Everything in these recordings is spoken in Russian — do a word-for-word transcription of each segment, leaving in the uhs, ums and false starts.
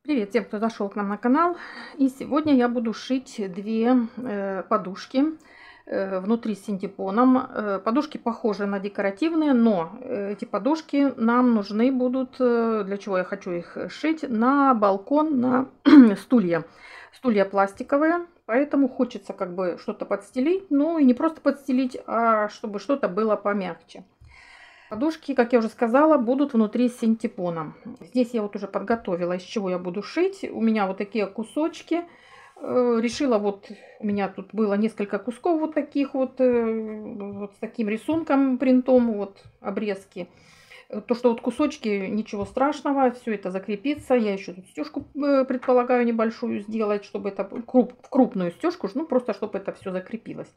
Привет всем, кто зашел к нам на канал. И сегодня я буду шить две э, подушки э, внутри с синтепоном. Э, подушки похожи на декоративные, но э, эти подушки нам нужны будут, э, для чего я хочу их шить, на балкон, на стулья. Стулья пластиковые, поэтому хочется как бы что-то подстелить. Ну и не просто подстелить, а чтобы что-то было помягче. Подушки, как я уже сказала, будут внутри с синтепоном. Здесь я вот уже подготовила, из чего я буду шить. У меня вот такие кусочки. Решила, вот у меня тут было несколько кусков вот таких вот, вот с таким рисунком, принтом, вот обрезки. То, что вот кусочки, ничего страшного, все это закрепится. Я еще тут стежку предполагаю небольшую сделать, чтобы это круп, крупную стежку, ну просто чтобы это все закрепилось.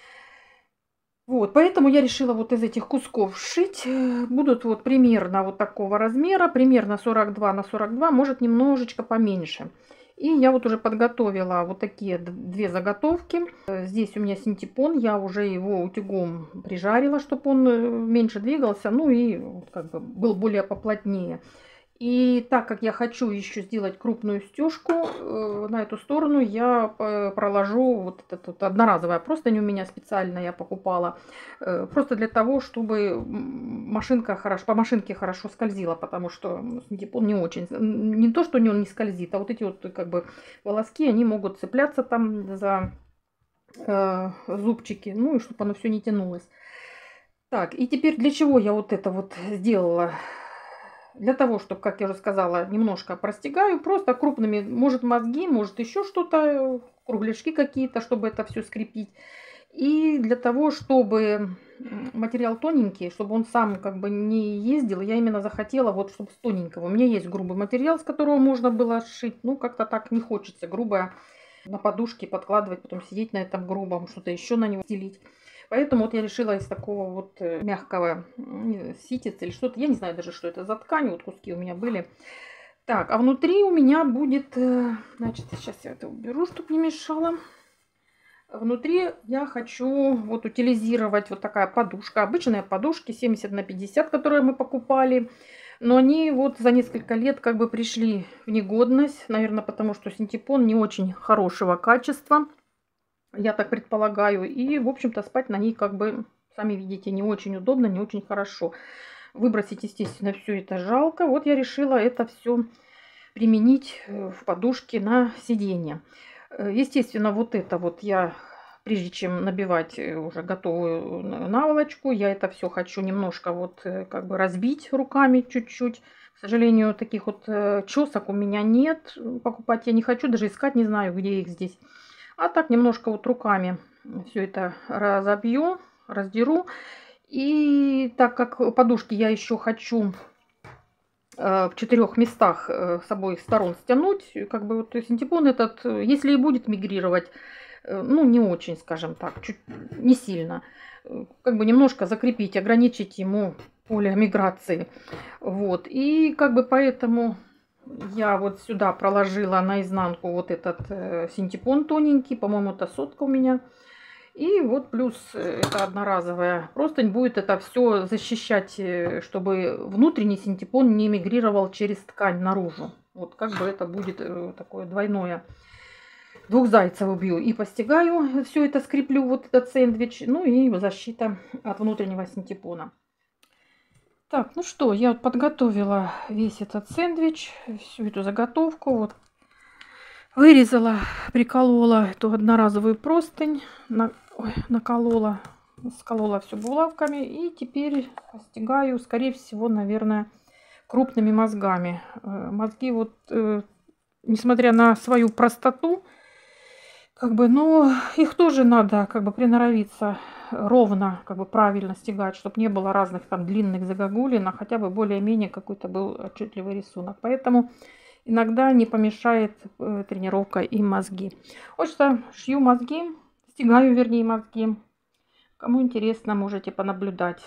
Вот, поэтому я решила вот из этих кусков сшить. Будут вот примерно вот такого размера, примерно сорок два на сорок два, может немножечко поменьше. И я вот уже подготовила вот такие две заготовки. Здесь у меня синтепон, я уже его утюгом прижарила, чтобы он меньше двигался, ну и как бы был более поплотнее. И так как я хочу еще сделать крупную стежку, э, на эту сторону я проложу вот этот вот одноразовая простынь у меня специально я покупала. Э, просто для того, чтобы машинка хорошо, по машинке хорошо скользила, потому что синтепон не очень, не то, что он не скользит, а вот эти вот как бы волоски, они могут цепляться там за э, зубчики, ну и чтобы оно все не тянулось. Так, и теперь для чего я вот это вот сделала? Для того, чтобы, как я уже сказала, немножко простегаю, просто крупными, может мозги, может еще что-то, кругляшки какие-то, чтобы это все скрепить. И для того, чтобы материал тоненький, чтобы он сам как бы не ездил, я именно захотела, вот чтобы с тоненького. У меня есть грубый материал, с которого можно было сшить, ну как-то так не хочется грубое на подушке подкладывать, потом сидеть на этом грубом, что-то еще на него стелить. Поэтому вот я решила из такого вот мягкого ситец или что-то. Я не знаю даже, что это за ткань. Вот куски у меня были. Так, а внутри у меня будет... Значит, сейчас я это уберу, чтобы не мешало. Внутри я хочу вот утилизировать вот такая подушка. Обычные подушки семьдесят на пятьдесят, которые мы покупали. Но они вот за несколько лет как бы пришли в негодность. Наверное, потому что синтепон не очень хорошего качества. Я так предполагаю. И, в общем-то, спать на ней, как бы, сами видите, не очень удобно, не очень хорошо. Выбросить, естественно, все это жалко. Вот я решила это все применить в подушке на сиденье. Естественно, вот это вот я, прежде чем набивать уже готовую наволочку, я это все хочу немножко вот как бы разбить руками чуть-чуть. К сожалению, таких вот чесок у меня нет. Покупать я не хочу, даже искать не знаю, где их здесь. А так немножко вот руками все это разобью, раздеру. И так как подушки я еще хочу э, в четырех местах э, с обоих сторон стянуть, как бы вот синтепон этот, если и будет мигрировать, э, ну не очень, скажем так, чуть не сильно, как бы немножко закрепить, ограничить ему поле миграции. Вот. И как бы поэтому... Я вот сюда проложила наизнанку вот этот э, синтепон тоненький, по-моему, это сотка у меня. И вот плюс это одноразовая простынь будет это все защищать, чтобы внутренний синтепон не мигрировал через ткань наружу. Вот как бы это будет э, такое двойное. Двух зайцев убью. И постигаю, все это скреплю, вот этот сэндвич. Ну и защита от внутреннего синтепона. Так, ну что, я вот подготовила весь этот сэндвич, всю эту заготовку. Вот вырезала, приколола эту одноразовую простынь, на, ой, наколола, сколола все булавками. И теперь постигаю, скорее всего, наверное, крупными мозгами. Мозги вот, э, несмотря на свою простоту, как бы, но их тоже надо как бы приноровиться ровно, как бы правильно стягать, чтобы не было разных там длинных загогулин, а хотя бы более-менее какой-то был отчетливый рисунок. Поэтому иногда не помешает э, тренировка и мозги. Вот что шью мозги, стягаю, вернее, мозги. Кому интересно, можете понаблюдать.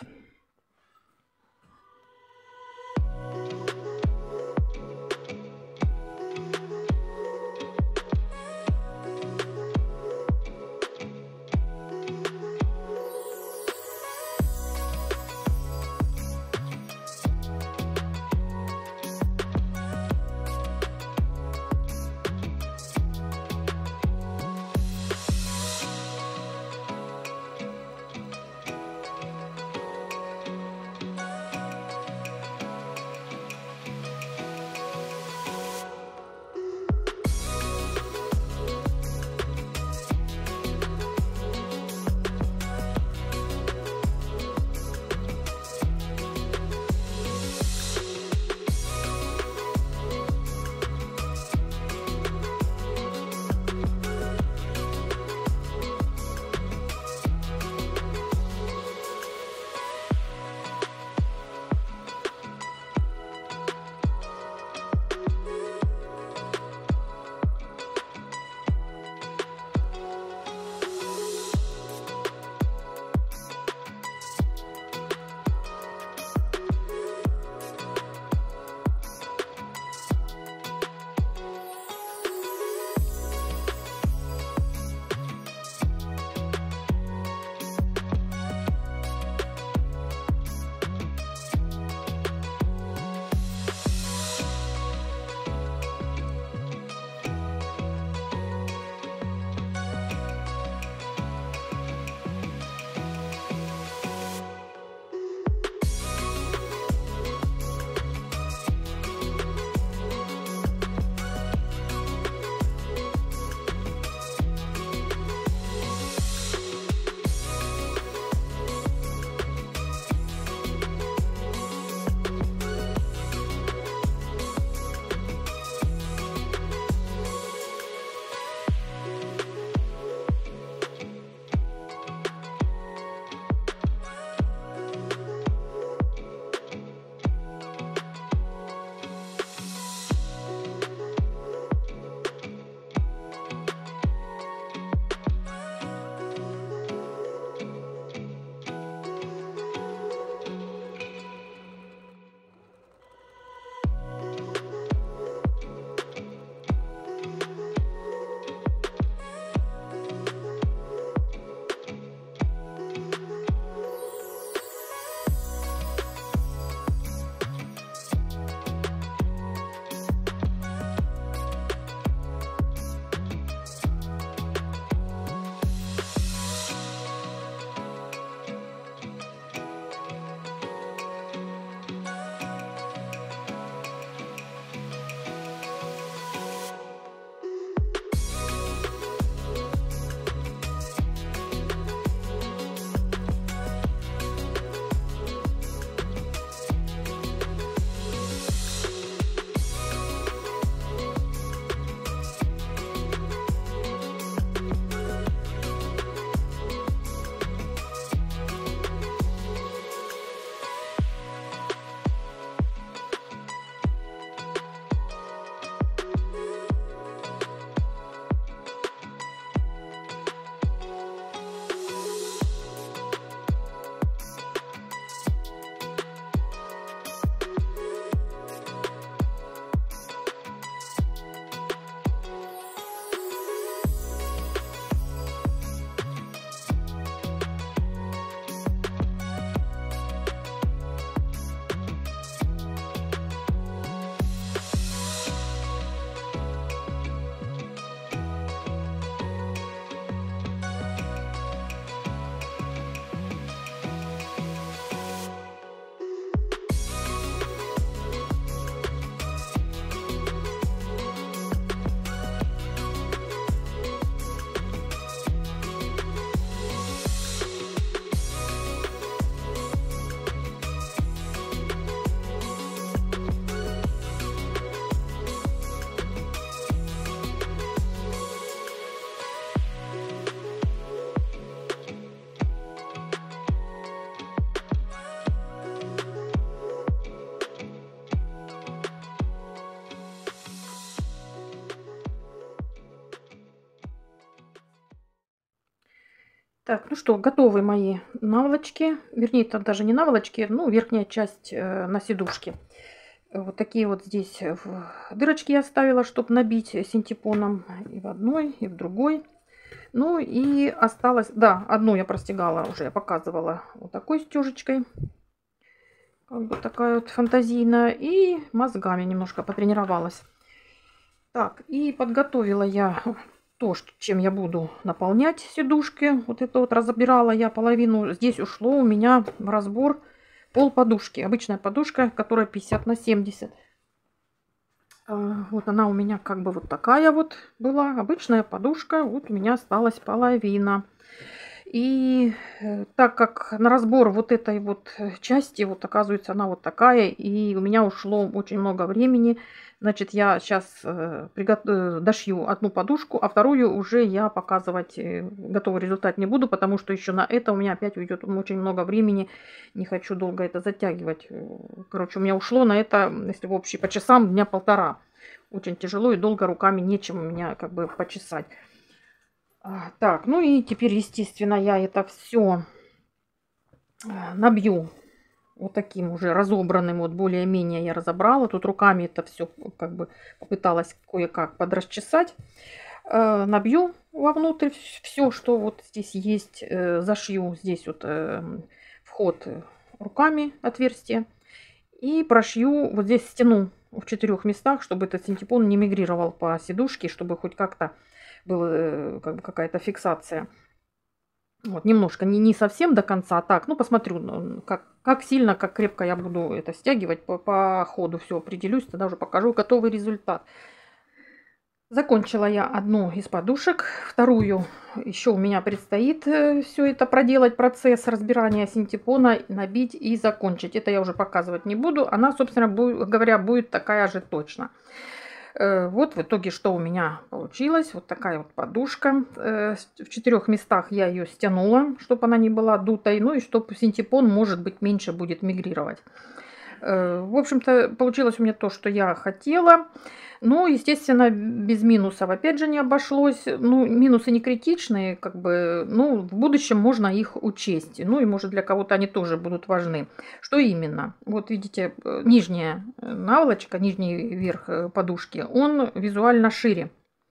Так, ну что, готовы мои наволочки. Вернее, это даже не наволочки, ну, верхняя часть э, на сидушке. Вот такие вот здесь дырочки я оставила, чтобы набить синтепоном и в одной, и в другой. Ну и осталось, да, одну я простегала уже, я показывала вот такой стежечкой. Как бы такая вот фантазийная. И мозгами немножко потренировалась. Так, и подготовила я то, чем я буду наполнять сидушки. Вот это вот разбирала я половину. Здесь ушло у меня в разбор пол подушки. Обычная подушка, которая пятьдесят на семьдесят. Вот она у меня как бы вот такая вот была. Обычная подушка. Вот у меня осталась половина. И так как на разбор вот этой вот части, вот оказывается она вот такая, и у меня ушло очень много времени, значит, я сейчас э, приготов... дошью одну подушку, а вторую уже я показывать готовый результат не буду, потому что еще на это у меня опять уйдет очень много времени, не хочу долго это затягивать. Короче, у меня ушло на это, если в общем по часам, дня полтора. Очень тяжело и долго руками нечем у меня как бы почесать. Так, ну и теперь, естественно, я это все набью вот таким уже разобранным, вот более-менее я разобрала. Тут руками это все как бы попыталась кое-как подрасчесать. Набью вовнутрь все, что вот здесь есть. Зашью здесь вот вход руками, отверстие. И прошью вот здесь стену в четырех местах, чтобы этот синтепон не мигрировал по сидушке, чтобы хоть как-то была как бы какая-то фиксация. Вот, немножко, не, не совсем до конца, а так, ну, посмотрю, как, как сильно, как крепко я буду это стягивать. По, по ходу все определюсь, тогда уже покажу готовый результат. Закончила я одну из подушек, вторую еще у меня предстоит все это проделать, процесс разбирания синтепона, набить и закончить. Это я уже показывать не буду, она, собственно говоря, будет такая же точно. Вот в итоге, что у меня получилось. Вот такая вот подушка. В четырех местах я ее стянула, чтобы она не была дутой. Ну и чтобы синтепон, может быть, меньше будет мигрировать. В общем-то, получилось у меня то, что я хотела. Ну, естественно, без минусов опять же не обошлось. Ну, минусы не критичные, как бы, ну, в будущем можно их учесть. Ну, и может для кого-то они тоже будут важны. Что именно? Вот видите, нижняя наволочка, нижний верх подушки, он визуально шире.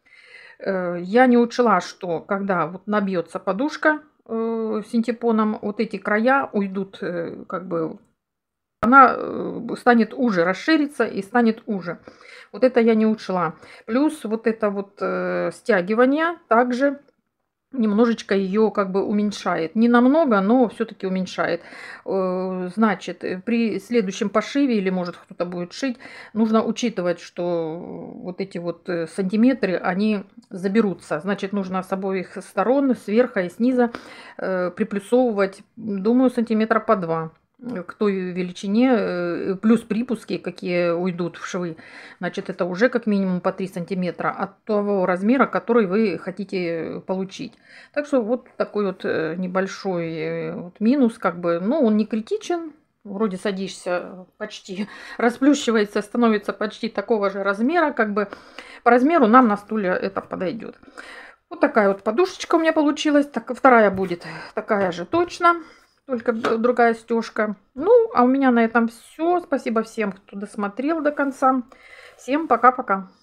Я не учла, что когда вот набьется подушка синтепоном, вот эти края уйдут, как бы, она станет уже, расширится и станет уже. Вот это я не учла. Плюс вот это вот э, стягивание также немножечко ее как бы уменьшает. Не намного, но все-таки уменьшает. Э, значит, при следующем пошиве, или может кто-то будет шить, нужно учитывать, что вот эти вот сантиметры, они заберутся. Значит, нужно с обоих сторон, сверху и снизу э, приплюсовывать, думаю, сантиметра по два. К той величине, плюс припуски, какие уйдут в швы, значит, это уже как минимум по три сантиметра от того размера, который вы хотите получить. Так что вот такой вот небольшой вот минус, как бы, ну, он не критичен. Вроде садишься, почти расплющивается, становится почти такого же размера, как бы по размеру нам на стуле это подойдет. Вот такая вот подушечка у меня получилась. Так, вторая будет такая же точно. Только другая стежка. Ну, а у меня на этом все. Спасибо всем, кто досмотрел до конца. Всем пока-пока.